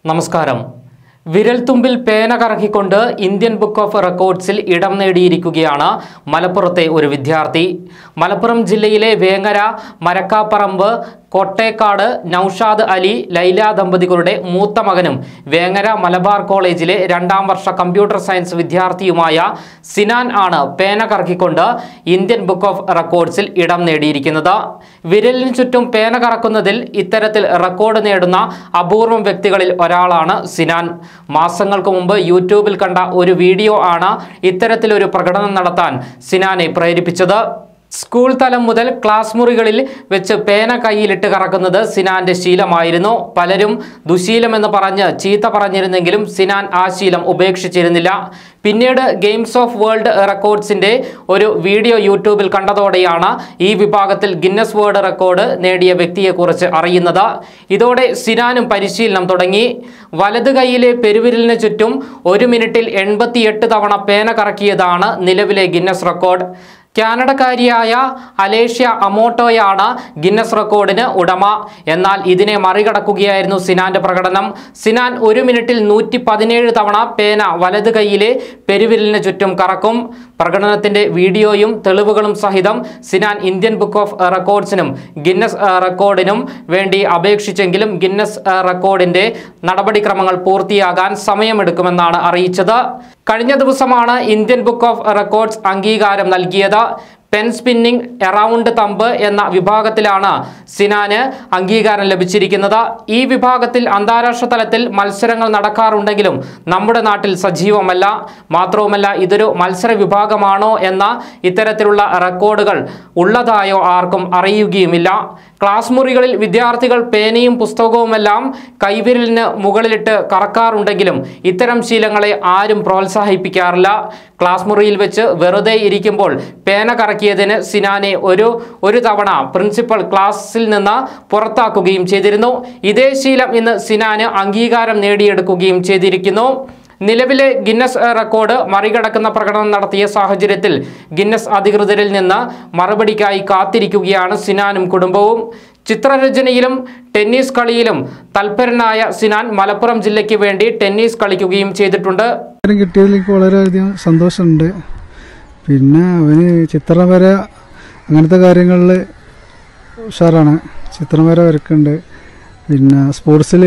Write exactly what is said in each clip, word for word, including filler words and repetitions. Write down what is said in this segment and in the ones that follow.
നമസ്കാരം. വിരൽത്തുമ്പിൽ പേന കറക്കിക്കൊണ്ട് ഇന്ത്യൻ ബുക്ക് ഓഫ് റെക്കോർഡ്സിൽ ഇടം നേടിയിരിക്കുകയാണ് മലപ്പുറത്തെ ഒരു വിദ്യാർത്ഥി. മലപ്പുറം ജില്ലയിലെ വേങ്ങര, മരക്കാപ്പറമ്പ്, കോട്ടേക്കാട് നൌഷാദ് അലി, ലൈല ദമ്പതികളുടെ മൂത്ത മകനും വേങ്ങര മലബാർ കോളേജിലെ രണ്ടാം വർഷ കമ്പ്യൂട്ടർ സയൻസ് വിദ്യാർത്ഥിയുമായ സിനാൻ ആണ് പേന കറക്കിക്കൊണ്ട് ഇന്ത്യൻ ബുക്ക് ഓഫ് റെക്കോർഡ്സിൽ ഇടം നേടിയിരിക്കുന്നത്. വിരലിന് ചുറ്റും പേന കറക്കുന്നതിൽ ഇത്തരത്തിൽ റെക്കോർഡ് നേടുന്ന അപൂർവം വ്യക്തികളിൽ ഒരാളാണ് സിനാൻ. മാസങ്ങൾക്ക് മുമ്പ് യൂട്യൂബിൽ കണ്ട ഒരു വീഡിയോ ആണ് ഇത്തരത്തിലൊരു പ്രകടനം നടത്താൻ സിനാനെ പ്രേരിപ്പിച്ചത്. സ്കൂൾ തലം മുതൽ ക്ലാസ് മുറികളിൽ വെച്ച് പേന കയ്യിലിട്ട് കറക്കുന്നത് സിനാന്റെ ശീലമായിരുന്നു. പലരും ദുശീലമെന്ന് പറഞ്ഞ് ചീത്ത പറഞ്ഞിരുന്നെങ്കിലും സിനാൻ ആ ശീലം ഉപേക്ഷിച്ചിരുന്നില്ല. പിന്നീട് ഗെയിംസ് ഓഫ് വേൾഡ് റെക്കോർഡ്സിന്റെ ഒരു വീഡിയോ യൂട്യൂബിൽ കണ്ടതോടെയാണ് ഈ വിഭാഗത്തിൽ ഗിന്നസ് വേൾഡ് റെക്കോർഡ് നേടിയ വ്യക്തിയെക്കുറിച്ച് അറിയുന്നത്. ഇതോടെ സിനാനും പരിശീലനം തുടങ്ങി. വലത് കൈയിലെ പെരുവിരലിന് ചുറ്റും ഒരു മിനിറ്റിൽ എൺപത്തിയെട്ട് തവണ പേന കറക്കിയതാണ് നിലവിലെ ഗിന്നസ് റെക്കോർഡ്. കാനഡക്കാരിയായ അലേഷ്യ അമോട്ടോയാണ് ഗിന്നസ് റെക്കോർഡിന് ഉടമ. എന്നാൽ ഇതിനെ മറികടക്കുകയായിരുന്നു സിനാന്റെ പ്രകടനം. സിനാൻ ഒരു മിനിറ്റിൽ നൂറ്റി പതിനേഴ് തവണ പേന വലത് കൈയിലെ പെരുവിരലിന് ചുറ്റും കറക്കും. പ്രകടനത്തിന്റെ വീഡിയോയും തെളിവുകളും സഹിതം സിനാൻ ഇന്ത്യൻ ബുക്ക് ഓഫ് റെക്കോർഡ്സിനും ഗിന്നസ് റെക്കോർഡിനും വേണ്ടി അപേക്ഷിച്ചെങ്കിലും ഗിന്നസ് റെക്കോർഡിന്റെ നടപടിക്രമങ്ങൾ പൂർത്തിയാകാൻ സമയമെടുക്കുമെന്നാണ് അറിയിച്ചത്. കഴിഞ്ഞ ദിവസമാണ് ഇന്ത്യൻ ബുക്ക് ഓഫ് റെക്കോർഡ്സ് അംഗീകാരം നൽകിയത്. പെൻ സ്പിന്നിംഗ് എറൗണ്ട് തമ്പ് എന്ന വിഭാഗത്തിലാണ് സിനാന് അംഗീകാരം ലഭിച്ചിരിക്കുന്നത്. ഈ വിഭാഗത്തിൽ അന്താരാഷ്ട്ര തലത്തിൽ മത്സരങ്ങൾ നടക്കാറുണ്ടെങ്കിലും നമ്മുടെ നാട്ടിൽ സജീവമല്ല. മാത്രവുമല്ല, ഇതൊരു മത്സര വിഭാഗമാണോ എന്ന ഇത്തരത്തിലുള്ള റെക്കോർഡുകൾ ഉള്ളതായോ ആർക്കും അറിയുകയുമില്ല. ക്ലാസ് മുറികളിൽ വിദ്യാർത്ഥികൾ പേനയും പുസ്തകവുമെല്ലാം കൈവിരലിന് മുകളിലിട്ട് കറക്കാറുണ്ടെങ്കിലും ഇത്തരം ശീലങ്ങളെ ആരും പ്രോത്സാഹിപ്പിക്കാറില്ല. ക്ലാസ് മുറിയിൽ വെച്ച് വെറുതെ ഇരിക്കുമ്പോൾ പേന കറക്കിയതിന് സിനാനെ ഒരു ഒരു തവണ പ്രിൻസിപ്പൽ ക്ലാസ്സിൽ നിന്ന് പുറത്താക്കുകയും ചെയ്തിരുന്നു. ഇതേ ശീലം ഇന്ന് സിനാന് അംഗീകാരം നേടിയെടുക്കുകയും ചെയ്തിരിക്കുന്നു. നിലവിലെ ഗിന്നസ് റെക്കോർഡ് മറികടക്കുന്ന പ്രകടനം നടത്തിയ സാഹചര്യത്തിൽ ഗിന്നസ് അധികൃതരിൽ നിന്ന് മറുപടിക്കായി കാത്തിരിക്കുകയാണ് സിനാനും കുടുംബവും. ചിത്രരചനയിലും ടെന്നീസ് കളിയിലും തൽപരനായ സിനാൻ മലപ്പുറം ജില്ലയ്ക്ക് വേണ്ടി ടെന്നീസ് കളിക്കുകയും ചെയ്തിട്ടുണ്ട്. കിട്ടിയതിൽ എനിക്ക് വളരെയധികം സന്തോഷമുണ്ട്. പിന്നെ അവന് ചിത്രം വര അങ്ങനത്തെ കാര്യങ്ങളിൽ ഉഷാറാണ്. ചിത്രം വര വരക്കുന്നുണ്ട്. പിന്നെ സ്പോർട്സിൽ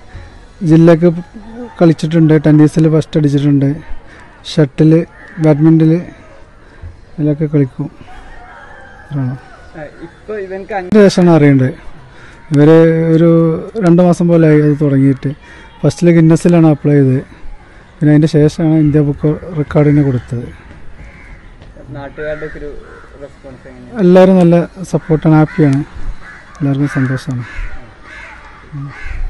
ജില്ലക്ക് കളിച്ചിട്ടുണ്ട്. ടെന്നീസിൽ ഫസ്റ്റ് അടിച്ചിട്ടുണ്ട്. ഷട്ടിൽ, ബാഡ്മിൻ്റൽ ഇതിലൊക്കെ കളിക്കും. ശേഷമാണ് അറിയേണ്ടത്. ഇവർ ഒരു രണ്ട് മാസം പോലെ ആയി അത് തുടങ്ങിയിട്ട്. ഫസ്റ്റിൽ ഗിന്നസിലാണ് അപ്ലൈ ചെയ്തത്. പിന്നെ അതിൻ്റെ ശേഷമാണ് ഇന്ത്യ ബുക്ക് റെക്കോർഡിന് കൊടുത്തത്. എല്ലാവരും നല്ല സപ്പോർട്ടാണ്, ഹാപ്പിയാണ്, എല്ലാവർക്കും സന്തോഷമാണ്.